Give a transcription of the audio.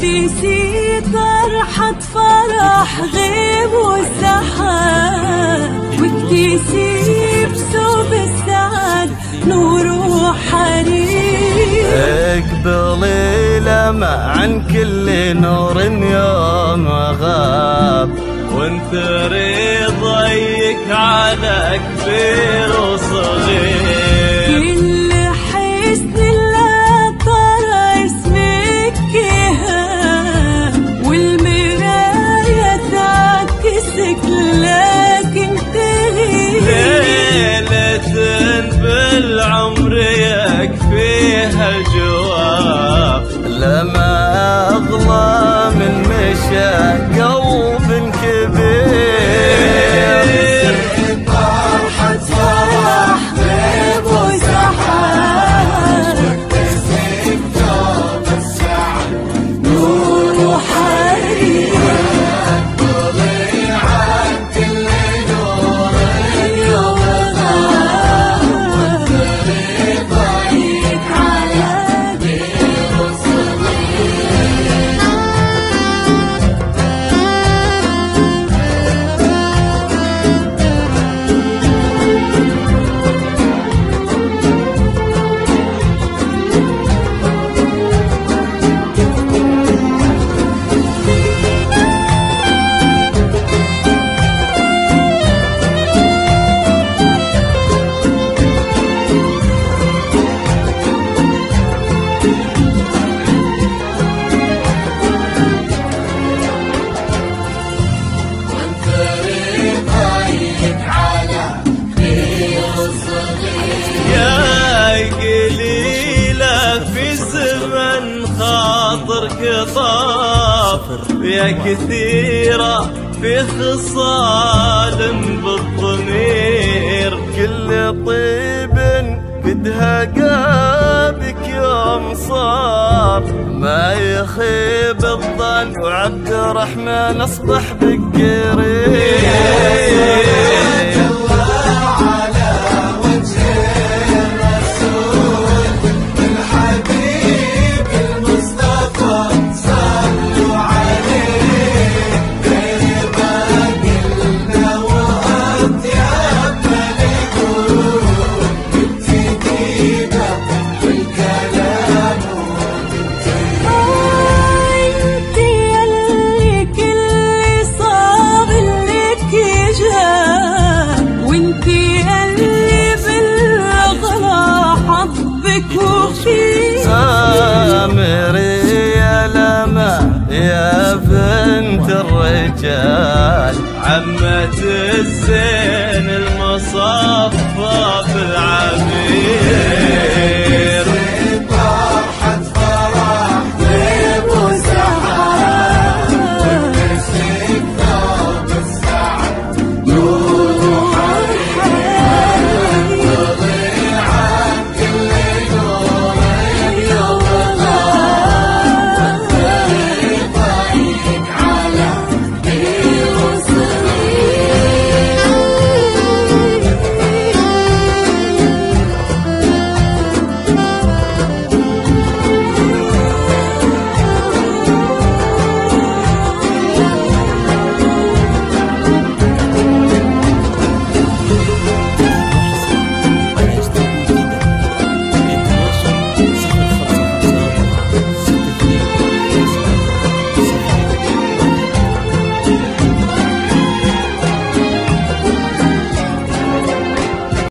وكتيسي طرحة فرح غيب والسحاب، وكتيسي بثوب السعد نور وحرير. اقبلي لمع عن كل نور يوم غاب، وانثري ضيك على كبير وصغير. كل حسن لا ترى اسمك كهان، والمراية تعكسك لكن تغير. ليلة بالعمر يكفيها الجواب، لما أغلى من مشى قلب كبير. طرحة فرح غيب وسحاب، واكتسب ثوب السعد نور وحرير. اقبلي عن كل نور يوم غاب، وانثري ضيك على كبير وصغير. خاطرك طاف يا كثيرة في خصال بالضمير. كل طيب قدها قابك يوم صار، ما يخيب الظن وعبد الرحمن اصبح بالقريب. سامري يا لما يا بنت الرجال، عمة الزين المصفى بالعبيد.